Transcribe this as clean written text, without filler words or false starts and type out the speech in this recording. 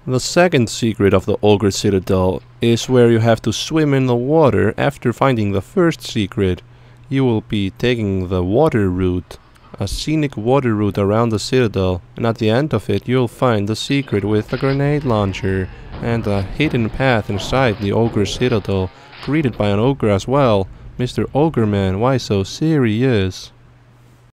The second secret of the Ogre Citadel is where you have to swim in the water after finding the first secret. You will be taking the water route, a scenic water route around the citadel, and at the end of it you'll find the secret with the grenade launcher and a hidden path inside the Ogre Citadel, greeted by an ogre as well. Mr. Ogre Man, why so serious?